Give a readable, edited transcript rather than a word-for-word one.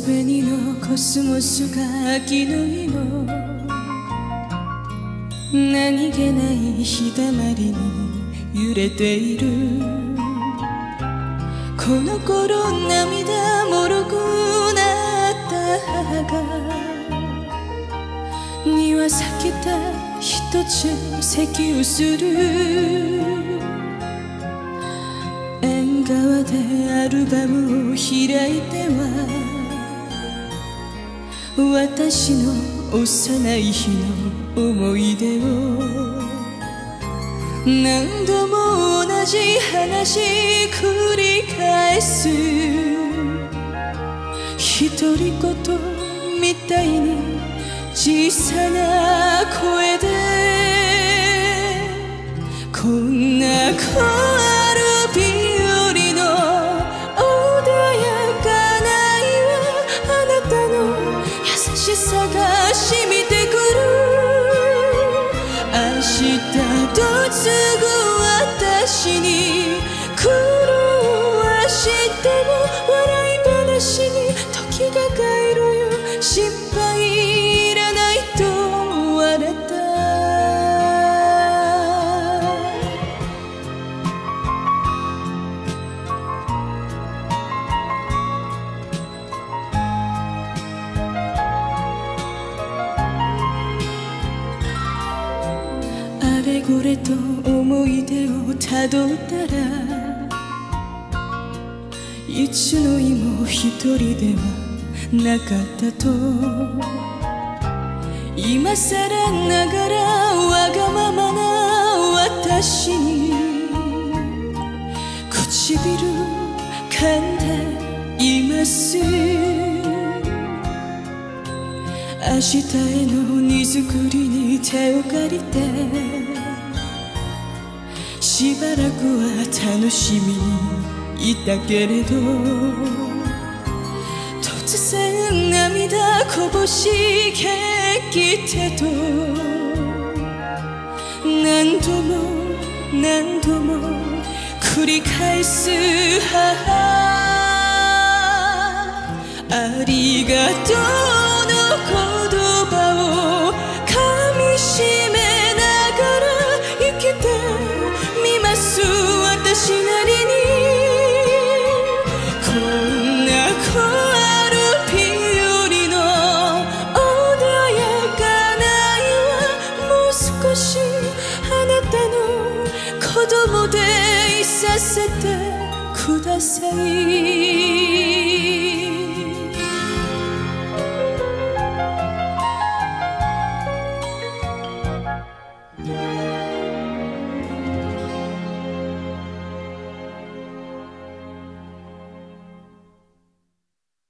紅のコスモスが秋の日の何気ない日だまりに揺れている。この頃涙もろくなった母が庭先た一つ咳をする。縁側でアルバムを開いては私の幼い日の思い出を何度も同じ話繰り返す。独り言みたいに小さな声でこんな小アルビよりの穏やかな愛はあなたの優しさが染みてくる。明日と継ぐ私に苦労しても笑い話に時が帰るよ。心配いらないと笑った。あれこれと思い出をたどったらいつの日も一人ではなかったと。今さらながらわがままな私に唇噛んでいます。明日への荷造りに手を借りてしばらくは楽しみにいたけれど突然涙こぼしケーキ手と何度も何度も繰り返す母。ありがとうの言葉を噛みしめながら生きてみます。私なりにこんな小アルピよりの穏やかな愛はもう少しあなたの子供でいさせてください。